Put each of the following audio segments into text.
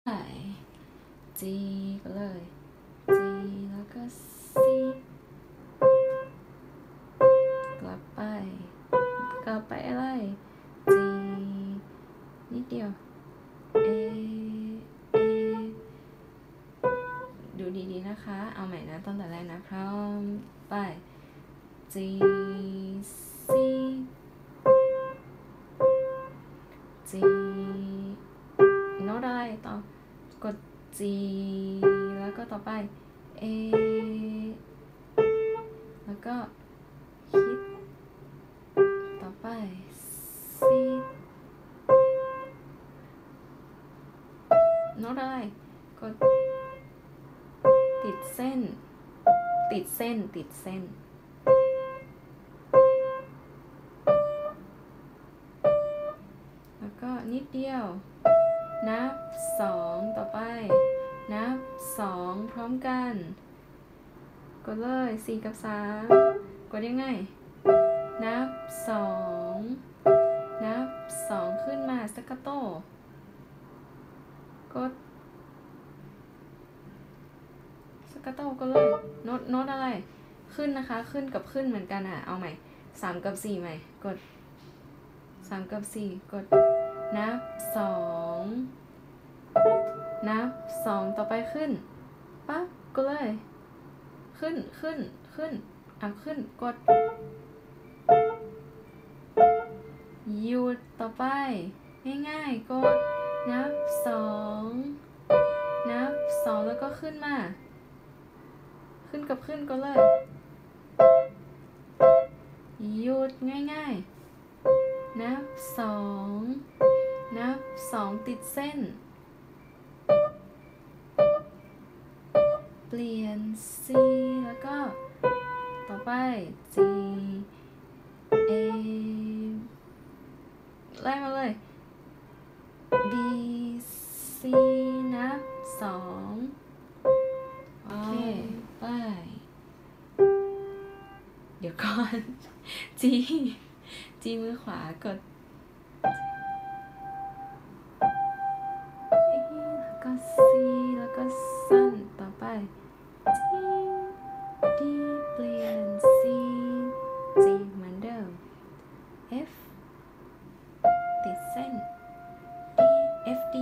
G ก็เลย G แล้วก็ C กลับไปอะไร G นิดเดียว A ดูดีๆนะคะเอาใหม่นะตั้งแต่แรกนะพร้อมไป G C G โน้ตอะไรต่อกด G แล้วก็ต่อไป A แล้วก็คิดต่อไป C โน้ตอะไรกดติดเส้นแล้วก็นิดเดียวนับ2ต่อไปนับ2พร้อมกันกดเลย4กับ3กดยังไงนับ2ขึ้นมาสกาโตกดก็เลยโน้ตอะไรขึ้นนะคะขึ้นกับขึ้นเหมือนกันเอาใหม่3กับ4ใหม่กด3กับ4กดนับ2ต่อไปขึ้นปั๊บก็เลยขึ้นขึ้นกดหยุดต่อไปง่ายๆกดนับ2แล้วก็ขึ้นมาขึ้นกับขึ้นก็เลยหยุดง่ายๆนับ2ติดเส้นเปลี่ยน C แล้วก็ต่อไป G A ไล่มาเลย B C นับ2โอเคไปเดี๋ยวก่อน G มือขวากดแล้วก็ C แล้วก็สั้นต่อไป D เปลี่ยน C G เหมือนเดิม F ติดเส้น D F D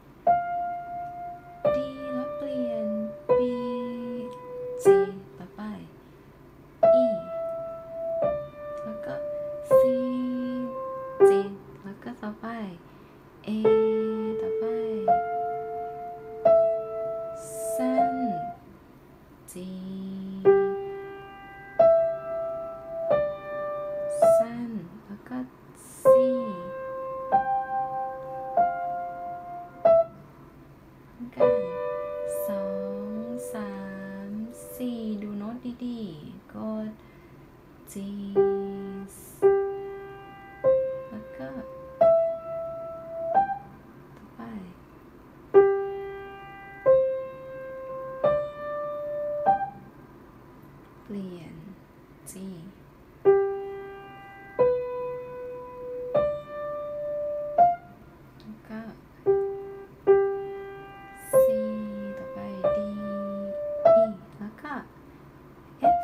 D แล้วเปลี่ยน B G ต่อไป E แล้วก็ C G แล้วก็ต่อไป A ต่อไปสั้น G สั้นแล้วก็ C กัน2 3 4ดูโน้ตดีๆกด G แล้วก็ต่อไปเปลี่ยน G แล้วก็ C ต่อไป D E แล้วก็ F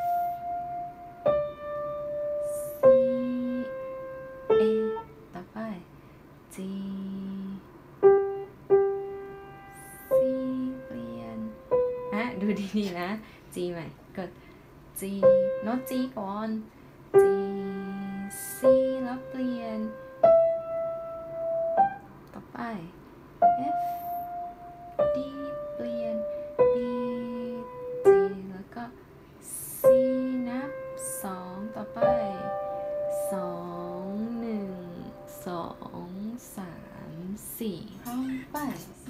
C A ต่อไป G C เปลี่ยนดูดีๆนะ G ใหม่กด G โน้ต G ก่อน G C แล้วเปลี่ยนต่อไป F D เปลี่ยน B G แล้วก็ C นับ2ต่อไป2 1 2 3 4พร้อมไป